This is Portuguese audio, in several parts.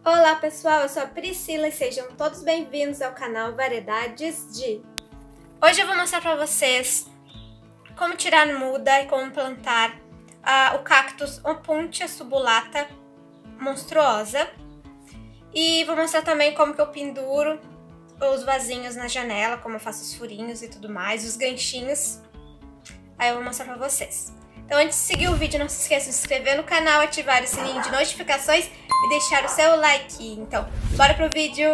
Olá pessoal, eu sou a Priscila e sejam todos bem-vindos ao canal Variedades de... Hoje eu vou mostrar pra vocês como tirar muda e como plantar o cactus Opuntia subulata monstruosa. E vou mostrar também como que eu penduro os vasinhos na janela, como eu faço os furinhos e tudo mais, os ganchinhos. Aí eu vou mostrar pra vocês. Então antes de seguir o vídeo, não se esqueça de se inscrever no canal, ativar o sininho de notificações e deixar o seu like. Então, bora pro vídeo!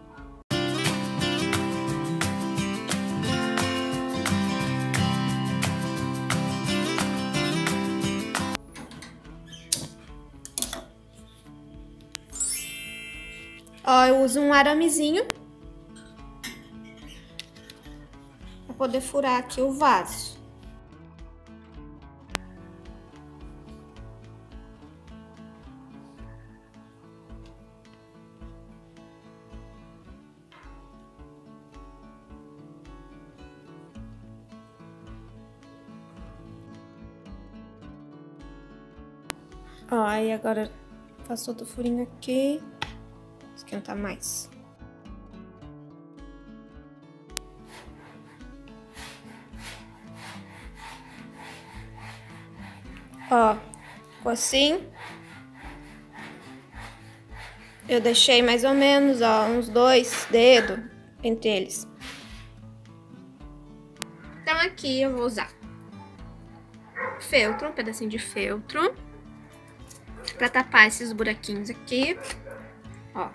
Ó, eu uso um aramezinho para poder furar aqui o vaso. Ó, aí agora faço outro furinho aqui. Esquentar mais. Ó, ficou assim. Eu deixei mais ou menos, ó, uns 2 dedos entre eles. Então aqui eu vou usar feltro, um pedacinho de feltro, pra tapar esses buraquinhos aqui, ó.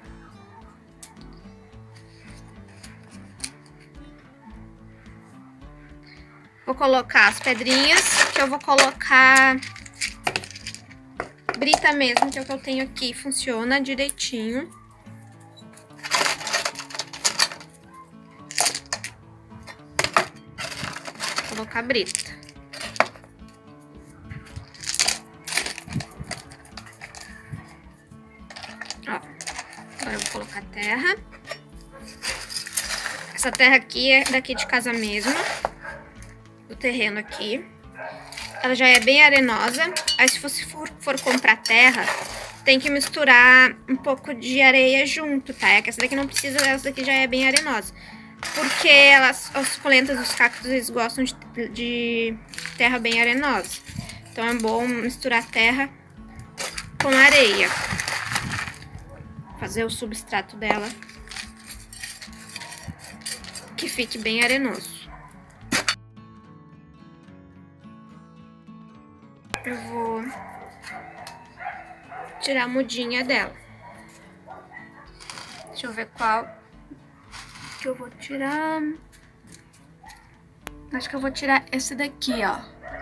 Vou colocar as pedrinhas, que eu vou colocar brita mesmo, que é o que eu tenho aqui, funciona direitinho. Vou colocar brita. Ó, agora eu vou colocar terra. Essa terra aqui é daqui de casa mesmo. O terreno aqui, ela já é bem arenosa. Aí se você for comprar terra, tem que misturar um pouco de areia junto, tá? É que essa daqui não precisa, essa daqui já é bem arenosa, porque as suculentas dos cactos, eles gostam de terra bem arenosa. Então é bom misturar terra com areia, fazer o substrato dela que fique bem arenoso. Eu vou tirar a mudinha dela. Deixa eu ver qual que eu vou tirar. Acho que eu vou tirar esse daqui, ó.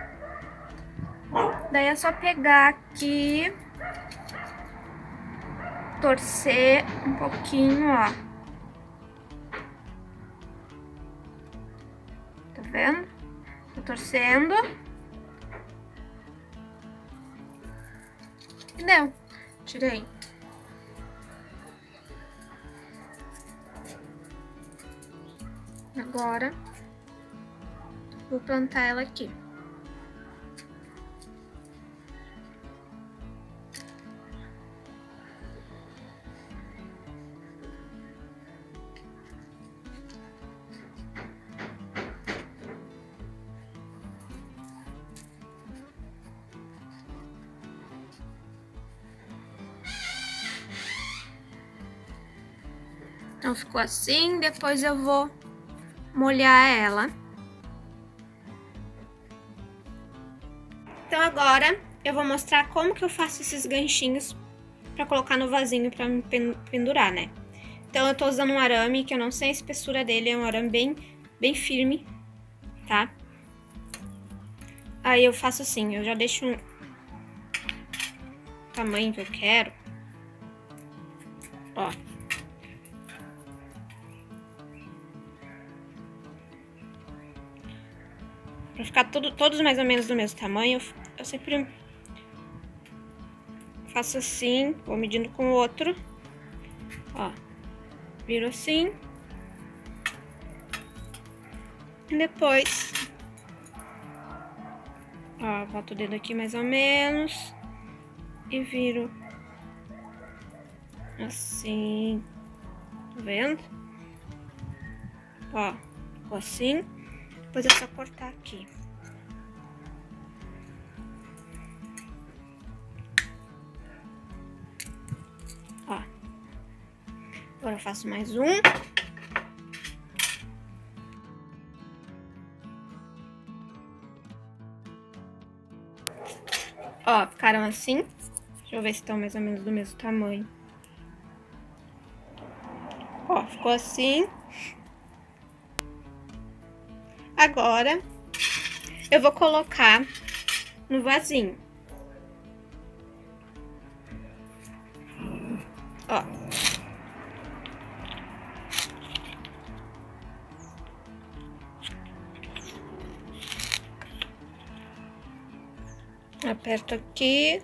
Daí é só pegar aqui, torcer um pouquinho, ó. Tá vendo? Tô torcendo. Deu, tirei. Agora vou plantar ela aqui. Então ficou assim, depois eu vou molhar ela. Então agora eu vou mostrar como que eu faço esses ganchinhos pra colocar no vasinho pra me pendurar, né? Então eu tô usando um arame, que eu não sei a espessura dele, é um arame bem firme, tá? Aí eu faço assim, eu já deixo o tamanho que eu quero, ó. Pra ficar todos mais ou menos do mesmo tamanho, eu sempre faço assim, vou medindo com o outro, ó, viro assim, e depois, ó, boto o dedo aqui mais ou menos, e viro Assim, tá vendo? Ó, ficou assim. Depois é só cortar aqui. Ó. Agora eu faço mais um. Ó, ficaram assim. Deixa eu ver se estão mais ou menos do mesmo tamanho. Ó, ficou assim. Agora, eu vou colocar no vasinho. Ó. Aperto aqui.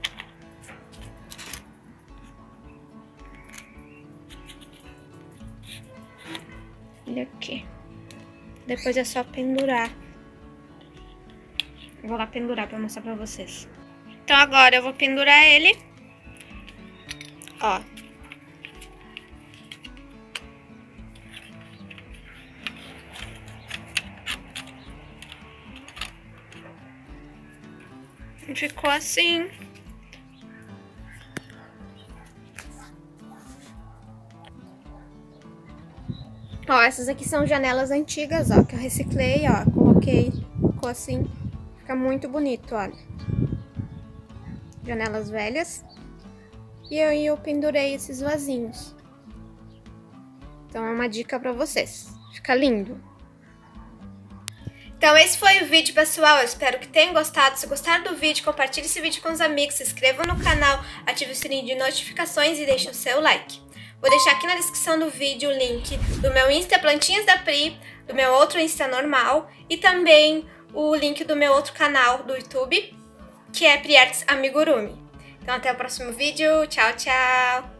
Olha aqui. Depois é só pendurar. Eu vou lá pendurar pra mostrar pra vocês. Então agora eu vou pendurar ele. Ó. E ficou assim. Ó, essas aqui são janelas antigas, ó, que eu reciclei, ó, coloquei, ficou assim, fica muito bonito, olha. Janelas velhas. E aí eu pendurei esses vasinhos. Então é uma dica pra vocês, fica lindo. Então esse foi o vídeo, pessoal, eu espero que tenham gostado. Se gostaram do vídeo, compartilhe esse vídeo com os amigos, se inscrevam no canal, ative o sininho de notificações e deixe o seu like. Vou deixar aqui na descrição do vídeo o link do meu Insta Plantinhas da Pri, do meu outro Insta normal e também o link do meu outro canal do YouTube, que é Pri Artes Amigurumi. Então até o próximo vídeo, tchau, tchau!